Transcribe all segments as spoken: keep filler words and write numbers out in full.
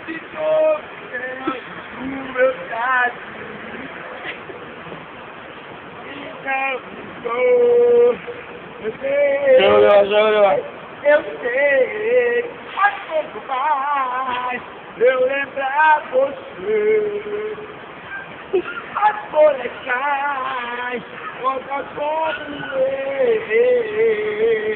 de novo, o meu tadinho. Eu sei, Júlio, Júlio. eu sei, mas pouco mais eu lembrar você. As folhas caem, volta como eu.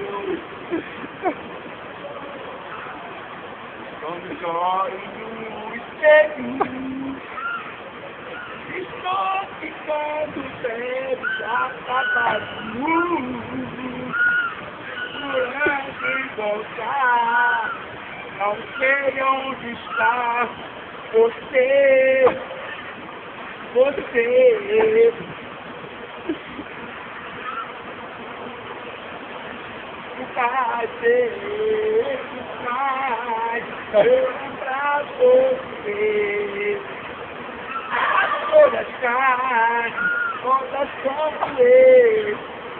Quando choro no espelho, estou ficando velho, já tá vazio. Pulando e voltar, não sei onde está você, você. Vai ser demais eu lembrar você. As folhas caem, todas como eu.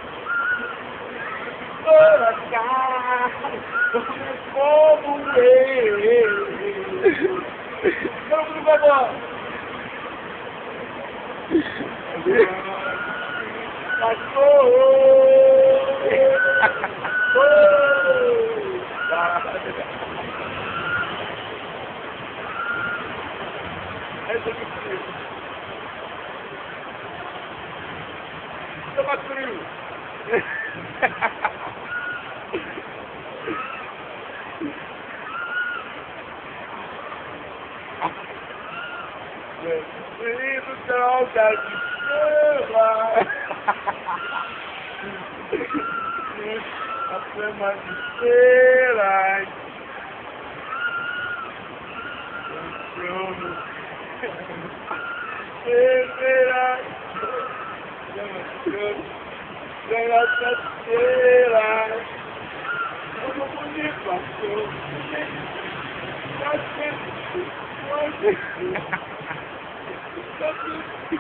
Todas caem, todas como eu. Vamos, por favor. Toma frio. Lindo céu da estrela. A flama de estrelas. O trono. Esperas. Chama de estrelas. Como bonito achou. Tá sempre hoje. Tá sempre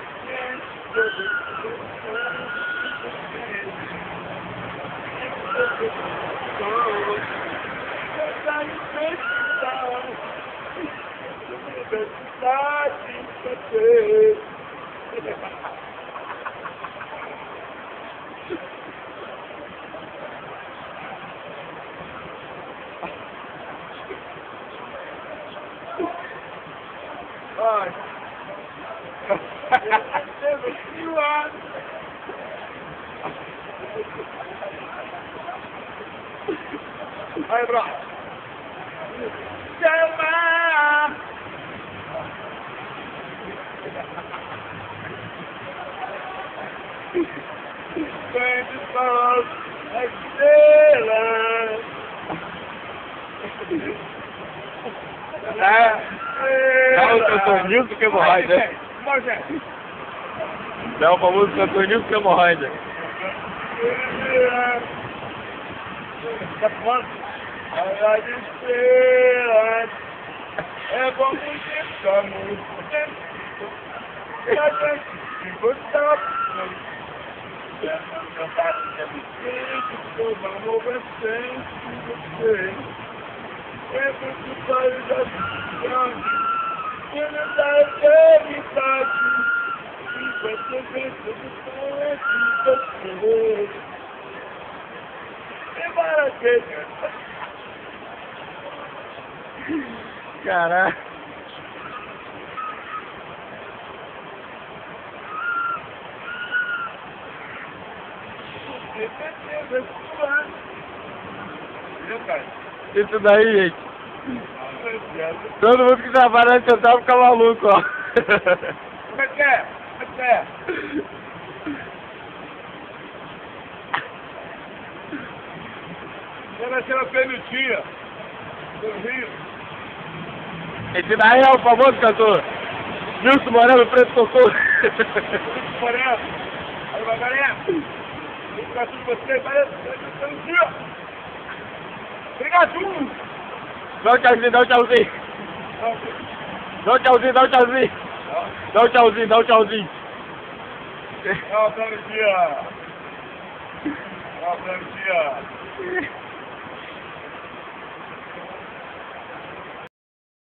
Ai. Aí, bro. Chama! Vem de sol, a estrela. É, é o cantor Nilson que hemorroida. É o famoso cantor Nilson que hemorroida. Tá fumando? A estrela é como um tempo, amor. E a gente se gostar. Todo amor é sempre você. É muito tarde da cidade. Quando dá eternidade. E você vem tudo com você. Caraca. Isso daí, gente. Todo mundo que trabalha na central fica maluco, ó. Como é que é? Como é que é? Era aquela permitia do Rio. Esse daí é o famoso cantor Nilson Moreno Preto Socorro. Nilson Moreno. Aí, galera. Obrigado por você. Valeu. Obrigado. Dá um tchauzinho, dá um tchauzinho. Dá um tchauzinho, dá um tchauzinho. Dá um tchauzinho, dá um tchauzinho. Tchau, bom dia. Tchau, bom dia.